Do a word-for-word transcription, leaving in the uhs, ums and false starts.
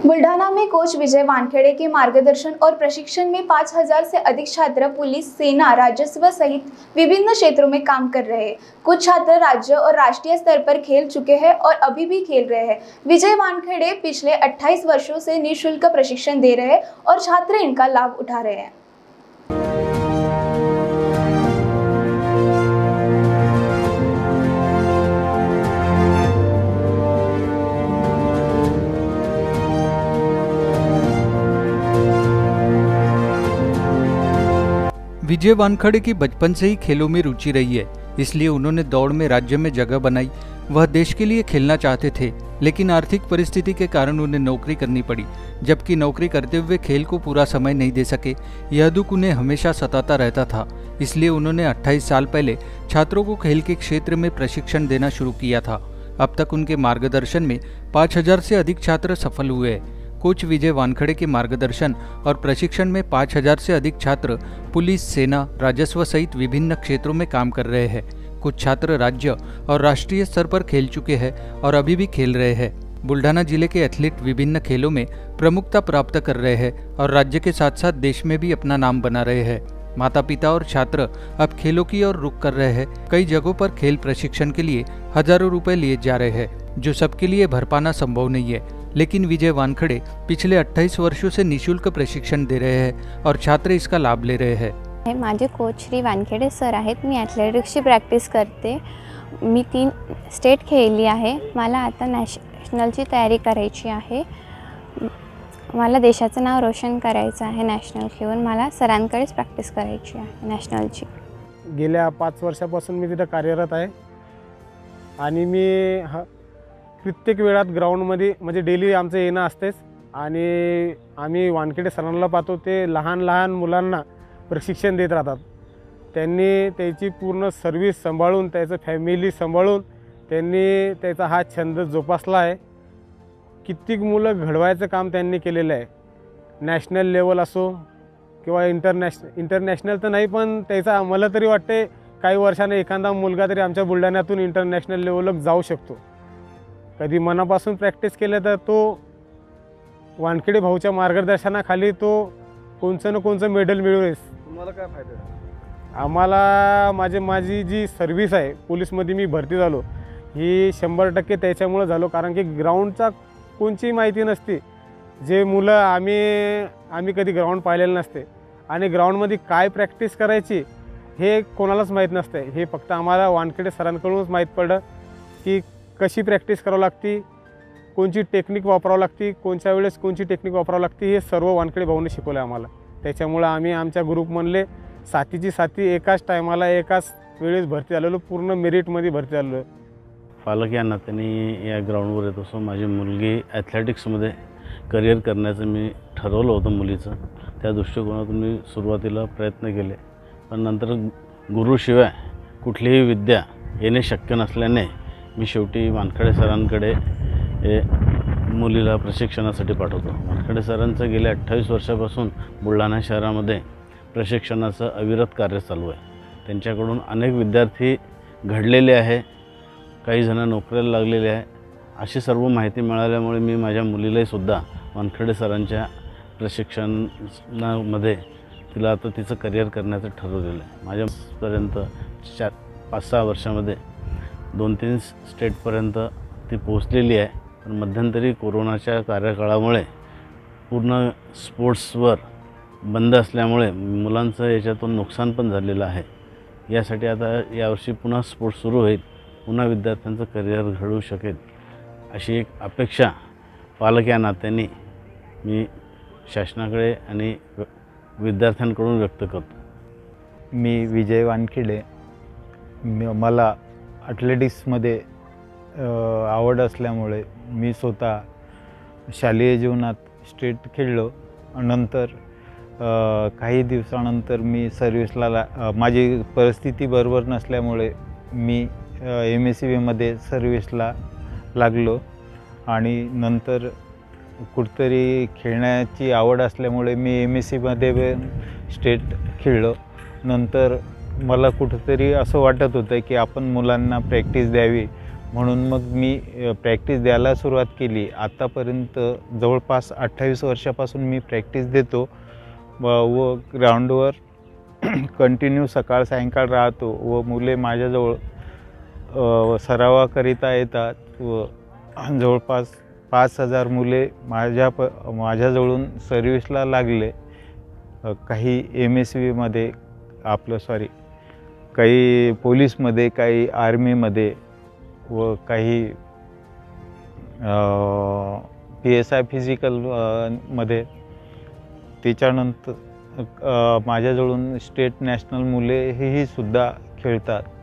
बुल्ढाना में कोच विजय वानखेड़े के मार्गदर्शन और प्रशिक्षण में पाँच हजार से अधिक छात्र पुलिस, सेना, राजस्व सहित विभिन्न क्षेत्रों में काम कर रहे हैं। कुछ छात्र राज्य और राष्ट्रीय स्तर पर खेल चुके हैं और अभी भी खेल रहे हैं। विजय वानखेड़े पिछले अट्ठाईस वर्षों से निःशुल्क प्रशिक्षण दे रहे हैं और छात्र इनका लाभ उठा रहे हैं। विजय वानखेड़े की बचपन से ही खेलों में रुचि रही है, इसलिए उन्होंने दौड़ में राज्य में जगह बनाई। वह देश के लिए खेलना चाहते थे, लेकिन आर्थिक परिस्थिति के कारण उन्हें नौकरी करनी पड़ी। जबकि नौकरी करते हुए खेल को पूरा समय नहीं दे सके, यह दुख उन्हें हमेशा सताता रहता था। इसलिए उन्होंने अट्ठाईस साल पहले छात्रों को खेल के क्षेत्र में प्रशिक्षण देना शुरू किया था। अब तक उनके मार्गदर्शन में पाँच हजार से अधिक छात्र सफल हुए हैं। कोच विजय वानखेड़े के मार्गदर्शन और प्रशिक्षण में पाँच हजार से अधिक छात्र पुलिस, सेना, राजस्व सहित विभिन्न क्षेत्रों में काम कर रहे हैं। कुछ छात्र राज्य और राष्ट्रीय स्तर पर खेल चुके हैं और अभी भी खेल रहे हैं। बुल्ढाना जिले के एथलीट विभिन्न खेलों में प्रमुखता प्राप्त कर रहे हैं और राज्य के साथ साथ देश में भी अपना नाम बना रहे हैं। माता पिता और छात्र अब खेलों की ओर रुख कर रहे हैं। कई जगहों पर खेल प्रशिक्षण के लिए हजारों रुपए लिए जा रहे हैं, जो सबके लिए भर पाना संभव नहीं है। लेकिन विजय वानखेड़े पिछले अट्ठाईस वर्षों से निःशुल्क प्रशिक्षण दे रहे हैं और छात्र इसका लाभ ले रहे हैं। माझे कोच श्री वानखेड़े सर आहेत। मी ॲथलेटिक्सची प्रॅक्टिस करते। मी तीन स्टेट खेळली आहे। मला आता नॅशनलची तयारी करायची आहे। मला देशाचं नाव रोशन करायचं आहे नॅशनल खेळून। मला सरांकडेच प्रॅक्टिस करायची आहे नॅशनलची। गेल्या पाच वर्षापासून मी तिथे कार्यरत आहे आणि मी प्रत्येक वेळात ग्राउंडमध्ये म्हणजे डेली आमचं येणं असतेच आणि आम्ही वानखेड़े सरांना पाहतो ते लहान लहान मुलांना प्रशिक्षण देत राहतात। त्यांनी त्याची पूर्ण सर्व्हिस सांभाळून, त्याचं फॅमिली सांभाळून त्यांनी त्याचा हा छंद जोपासला आहे। कित्येक मुलं घडवायचं काम त्यांनी केलेलं आहे। नॅशनल लेवल असो किंवा इंटरनॅशनल इंटरनॅशनल तर नाही, पण त्याचा मला तरी वाटते काही वर्षाने एखादा मुलगा तरी आमच्या बुलढाण्यातून इंटरनॅशनल लेवलवर जाऊ शकतो। कधी मनापासून प्रॅक्टिस केलं तर तो वानखेड़े भाऊच्या मार्गदर्शनाखाली तो कोणचं ना कोणचं मेडल मिळवेल। तुम्हाला काय फायदा? आम्हाला माझे माझी जी सर्व्हिस आहे पोलीसमध्ये मी भरती झालो ही शंभर टक्के त्याच्यामुळे झालो, कारण की ग्राउंडचा कोणची माहिती नसते। जे मुलं आम्ही आम्ही कधी ग्राउंड पाहिलेलं नसते आणि ग्राउंडमध्ये काय प्रॅक्टिस करायची हे कोणालाच माहीत नसते। हे फक्त आम्हाला वानखेड़े सरांकडूनच माहीत पडलं की कशी प्रॅक्टिस करावी लागती, कोणची टेक्निक वापरावी लागती, कोणत्या वेळेस कोणची टेक्निक वापरावी लागती, हे सर्व वानखेड़े भाऊने शिकवलं आम्हाला। त्याच्यामुळे आम्ही आमच्या ग्रुपमधले साथीची साथी एकाच टायमाला एकाच वेळेस भरती झालेलो, पूर्ण मेरिटमध्ये भरती झालेलो। पालक या नात्याने या ग्राउंडवर येत असो। माझी मुलगी ॲथलेटिक्समध्ये करिअर करण्याचं मी ठरवलं होतं मुलीचं। त्या दृष्टिकोनातून मी सुरुवातीला प्रयत्न केले, पण नंतर गुरुशिवाय कुठलीही विद्या येणे शक्य नसल्याने मी शेवटी वानखेड़े सरांकडे हे मुलीला प्रशिक्षणासाठी पाठवतो। वानखेड़े सरांचं गेल्या अठ्ठावीस वर्षापासून बुलढाणा शहरामध्ये प्रशिक्षणाचं अविरत कार्य चालू आहे। त्यांच्याकडून अनेक विद्यार्थी घडलेले आहे, काही जण नोकरीला लागलेले आहे। अशी सर्व माहिती मिळाल्यामुळे मी माझ्या मुलीलाही सुद्धा वानखेड़े सरांच्या प्रशिक्षणामध्ये तिला आता तिचं करिअर करण्याचं ठरवलेलं आहे। माझ्यापर्यंत चार पाच सहा वर्षामध्ये दोन तीन स्टेटपर्यंत ती पोहोचलेली आहे। पण मध्यंतरी कोरोनाच्या कार्यकाळामुळे पूर्ण स्पोर्ट्सवर बंद असल्यामुळे मुलांचं याच्यातून नुकसान पण झालेलं आहे। यासाठी आता यावर्षी पुन्हा स्पोर्ट्स सुरू होईल, पुन्हा विद्यार्थ्यांचं करिअर घडू शकेल अशी एक अपेक्षा पालक या नात्याने मी शासनाकडे आणि विद्यार्थ्यांकडून व्यक्त करतो। मी विजय वानखेड़े। मला ॲथलेटिक्समध्ये आवड असल्यामुळे मी स्वतः शालेय जीवनात स्टेट खेळलो। नंतर काही दिवसानंतर मी सर्व्हिसला ला माझी परिस्थिती बरोबर नसल्यामुळे मी एम एस सी बीमध्ये सर्व्हिसला लागलो आणि नंतर कुठेतरी खेळण्याची आवड असल्यामुळे मी एम एस सीमध्ये स्टेट खेळलो। नंतर मला कुठेतरी असं वाटत होतं की आपण मुलांना प्रॅक्टिस द्यावी, म्हणून मग मी प्रॅक्टिस द्यायला सुरुवात केली. आत्तापर्यंत जवळपास अठ्ठावीस वर्षापासून मी प्रॅक्टिस देतो व व ग्राउंडवर कंटिन्यू सकाळ सायंकाळ राहतो व मुले माझ्याजवळ सरावाकरिता येतात व जवळपास पाच हजार मुले माझ्या प माझ्याजवळून सर्व्हिसला लागले. काही एम एस व्हीमध्ये आपलं सॉरी काही पोलीसमध्ये, काही आर्मीमध्ये व काही पी एस आय फिजिकल मध्ये. त्याच्यानंतर माझ्याजवळून स्टेट नॅशनल मुले हेही सुद्धा खेळतात.